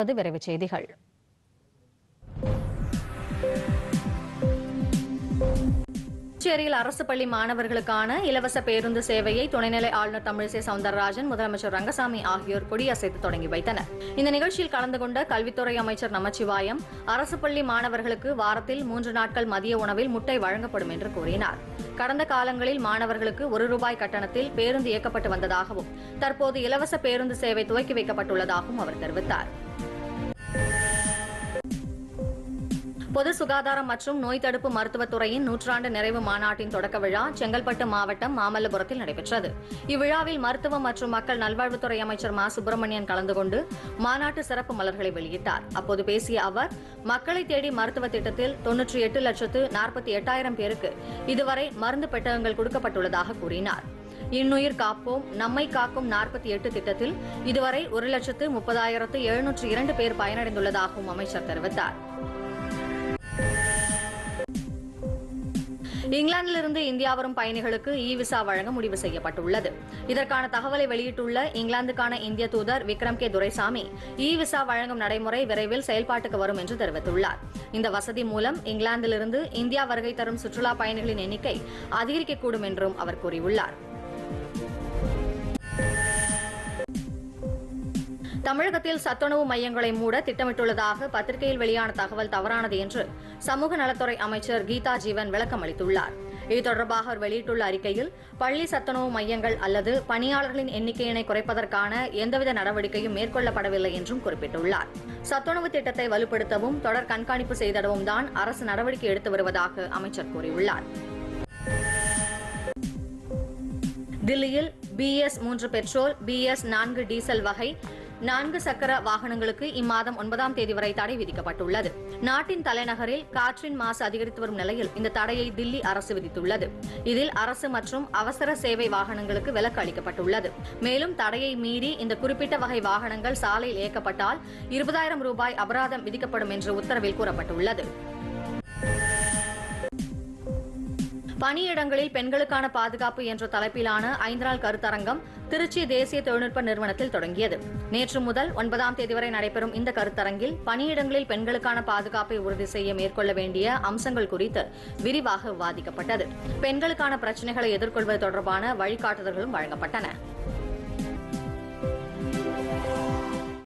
விரைவுச் செய்திகள். புதுச்சேரியில் அரசு பள்ளி மாணவர்களுக்கான இலவச பேருந்து சேவையை துணைநிலை ஆளுநர் தமிழிசை சவுந்தரராஜன், முதலமைச்சர் ரங்கசாமி ஆகியோர் கொடியசைத்து தொடங்கி வைத்தனர். இந்த நிகழ்ச்சியில் கலந்து கொண்ட கல்வித்துறை அமைச்சர் நமச்சிவாயம், அரசு பள்ளி மாணவர்களுக்கு வாரத்தில் 3 நாட்கள் மதிய உணவில் முட்டை வழங்கப்படும் என்று கூறினார். கடந்த காலங்களில் மாணவர்களுக்கு ₹1 கட்டணத்தில் பேருந்து இயக்கப்பட்டு வந்ததாகவும், தற்போது இலவச பேருந்து சேவை துவக்கி வைக்கப்பட்டுள்ளதாகவும் அவர் தெரிவித்தார். பொது சுகாதாரம் மற்றும் நோய் தடுப்பு மருத்துவத்துறையின் 100ஆண்டு நிறைவு மாநாட்டின் தொடக்க விழா செங்கல்பட்டு மாவட்டம் மாமல்லபுரத்தில் நடைபெற்றது. இவ்விழாவில் மருத்துவ மற்றும் மக்கள் நல்வாழ்வுத்துறை அமைச்சர் மா. சுப்பிரமணியன் கலந்து கொண்டு மாநாட்டு சிறப்பு மலர்களை வெளியிட்டார். அப்போது பேசிய அவர், மக்களை தேடி மருத்துவ திட்டத்தில் 98,48,000 பேருக்கு இதுவரை மருந்து பெட்டகங்கள் கொடுக்கப்பட்டுள்ளதாக கூறினார். இன்னுயிர் காப்போம் நம்மை காக்கும் 48 திட்டத்தில் இதுவரை 1,30,702 பேர் பயனடைந்துள்ளதாகவும் அமைச்சர் தெரிவித்தார். இங்கிலாந்திலிருந்து இந்தியா வரும் பயணிகளுக்கு விசா வழங்க முடிவு செய்யப்பட்டுள்ளது. இதற்கான தகவலை வெளியிட்டுள்ள இங்கிலாந்துக்கான இந்திய தூதர் விக்ரம் கே துரைசாமி, விசா வழங்கும் நடைமுறை விரைவில் செயல்பாட்டுக்கு வரும் என்று தெரிவித்துள்ளார். இந்த வசதி மூலம் இங்கிலாந்திலிருந்து இந்தியா வருகை தரும் சுற்றுலா பயணிகளின் எண்ணிக்கை அதிகரிக்கக்கூடும் என்றும் அவர் கூறியுள்ளார். தமிழகத்தில் சத்துணவு மையங்களை மூட திட்டமிட்டுள்ளதாக பத்திரிகையில் வெளியான தகவல் தவறானது என்று சமூக நலத்துறை அமைச்சர் கீதா ஜீவன் விளக்கம் அளித்துள்ளார். இது தொடர்பாக அவர் வெளியிட்டுள்ள அறிக்கையில், பள்ளி சத்துணவு மையங்கள் அல்லது பணியாளர்களின் எண்ணிக்கையினை குறைப்பதற்கான எந்தவித நடவடிக்கையும் மேற்கொள்ளப்படவில்லை என்றும் குறிப்பிட்டுள்ளார். சத்துணவு திட்டத்தை வலுப்படுத்தவும் தொடர் கண்காணிப்பு செய்திடவும் தான் அரசு நடவடிக்கை எடுத்து வருவதாக அமைச்சர் கூறியுள்ளார். தில்லியில் BS3 பெட்ரோல், BS4 டீசல் வகை 4 சக்கர வாகனங்களுக்கு இம்மாதம் 9ஆம் தேதி வரை தடை விதிக்கப்பட்டுள்ளது. நாட்டின் தலைநகரில் காற்றின் மாசு அதிகரித்து வரும் நிலையில் இந்த தடையை தில்லி அரசு விதித்துள்ளது. இதில் அரசு மற்றும் அவசர சேவை வாகனங்களுக்கு விலக்கு அளிக்கப்பட்டுள்ளது. மேலும் தடையை மீறி இந்த குறிப்பிட்ட வகை வாகனங்கள் சாலையில் இயக்கப்பட்டால் ₹20,000 அபராதம் விதிக்கப்படும் என்று உத்தரவில் கூறப்பட்டுள்ளது. பணியிடங்களில் பெண்களுக்கான பாதுகாப்பு என்ற தலைப்பிலான 5 நாள் கருத்தரங்கம் திருச்சி தேசிய தொழில்நுட்ப நிறுவனத்தில் தொடங்கியது. நேற்று முதல் 9ஆம் தேதி வரை நடைபெறும் இந்த கருத்தரங்கில் பணியிடங்களில் பெண்களுக்கான பாதுகாப்பை உறுதி செய்ய மேற்கொள்ள வேண்டிய அம்சங்கள் குறித்து விரிவாக விவாதிக்கப்பட்டது. பெண்களுக்கான பிரச்சினைகளை எதிர்கொள்வது தொடர்பான வழிகாட்டுதல்களும் வழங்கப்பட்டன.